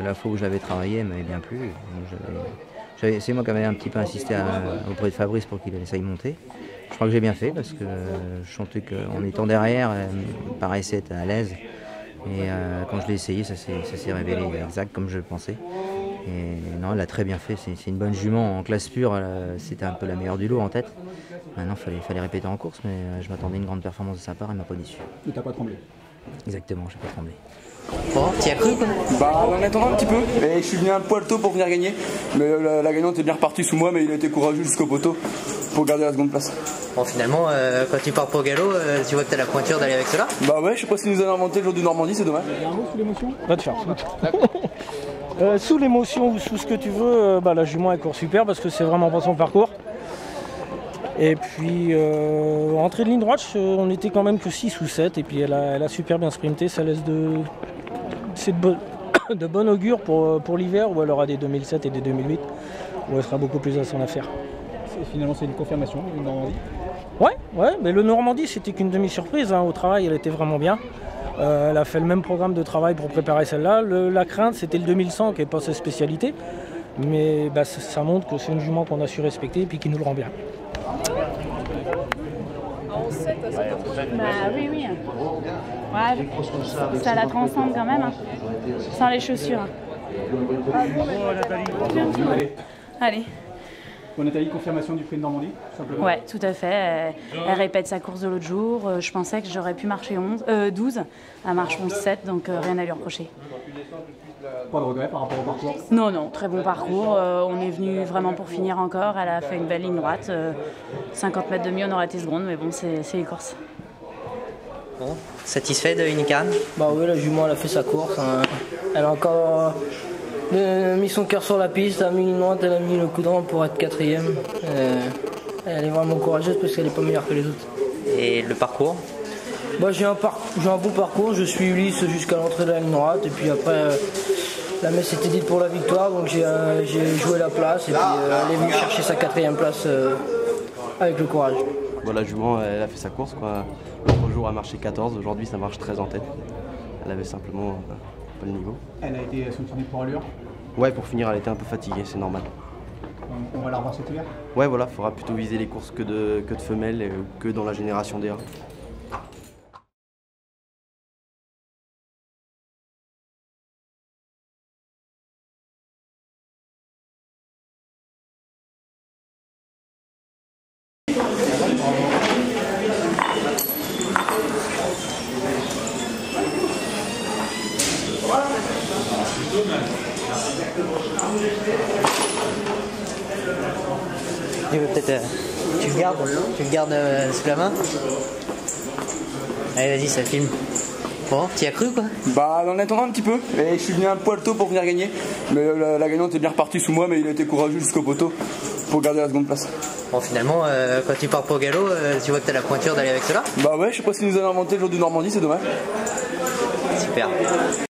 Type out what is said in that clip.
la fois où je l'avais travaillé, elle m'avait bien plu. C'est moi qui avais un petit peu insisté auprès de Fabrice pour qu'il essaye de monter. Je crois que j'ai bien fait parce que je sentais qu'en étant derrière, elle me paraissait être à l'aise. Et quand je l'ai essayé, ça s'est révélé exact comme je le pensais. Et non, elle a très bien fait. C'est une bonne jument en classe pure. C'était un peu la meilleure du lot en tête. Maintenant, il fallait répéter en course, mais je m'attendais à une grande performance de sa part. Elle m'a pas déçu. Tu n'as pas tremblé? Exactement, j'ai pas tremblé. Bon, t'y as cru quoi? Bah en attendant un petit peu, et je suis venu un poil tôt pour venir gagner, mais la gagnante est bien repartie sous moi, mais il a été courageux jusqu'au poteau pour garder la seconde place. Bon, finalement, quand tu pars pour galop, tu vois que t'as la pointure d'aller avec cela? Bah ouais, je sais pas si nous allons inventé le jour du Normandie, c'est dommage. Il y a un mot sous l'émotion? Va te faire foutre. Sous l'émotion ou sous ce que tu veux, la jument elle court super parce que c'est vraiment pas son parcours. Et puis entrée de ligne droite, on était quand même que 6 ou 7 et puis elle a super bien sprinté, ça laisse c'est de bon augure pour l'hiver où elle aura des 2007 et des 2008 où elle sera beaucoup plus à son affaire. Finalement c'est une confirmation, une Normandie? Ouais, mais le Normandie c'était qu'une demi-surprise, hein. Au travail elle était vraiment bien. Elle a fait le même programme de travail pour préparer celle-là. La crainte c'était le 2100 qui n'est pas sa spécialité, mais ça montre que c'est une jument qu'on a su respecter et puis qui nous le rend bien. Bah oui. Ouais, ça la transcende quand même, hein. Sans les chaussures. Allez. Bon, Nathalie, confirmation du prix de Normandie, tout simplement? Ouais, tout à fait. Elle répète sa course de l'autre jour. Je pensais que j'aurais pu marcher 12. Elle marche 11-7, donc rien à lui reprocher. Pas de regret par rapport au parcours? Non, très bon parcours. On est venu vraiment pour finir encore. Elle a fait une belle ligne droite. 50 mètres de mieux, on aurait été seconde, mais bon, c'est les courses. Bon, satisfait de Unicaran? Bah oui, la jument elle a fait sa course, hein. Elle a encore mis son cœur sur la piste, elle a mis une droite, elle a mis le coup d'envoi pour être 4e. Elle est vraiment courageuse parce qu'elle est pas meilleure que les autres. Et le parcours? Bah, j'ai un bon parcours, je suis Ulysse jusqu'à l'entrée de la ligne droite et puis après la messe était dite pour la victoire, donc j'ai joué la place et puis elle est venue chercher sa 4e place avec le courage. Bon, la jument elle a fait sa course quoi. L'autre jour elle marchait 14, aujourd'hui ça marche 13 en tête. Elle avait simplement pas le niveau. Elle a été sanctionnée pour allure? Ouais, pour finir elle était un peu fatiguée, c'est normal. On va la revoir cet hiver? Ouais voilà, faudra plutôt viser les courses que de femelles et que dans la génération DA. Peut-être tu le gardes sous la main. Allez vas-y, ça filme. Bon, t'y as cru quoi? Bah en attendant un petit peu, et je suis venu un poil tôt pour venir gagner, mais la gagnante est bien repartie sous moi, mais il a été courageux jusqu'au poteau pour garder la seconde place. Bon finalement, quand tu pars pour galop, tu vois que t'as la pointure d'aller avec cela? Bah ouais, je sais pas si nous allons inventé le jour du Normandie, c'est dommage. Super.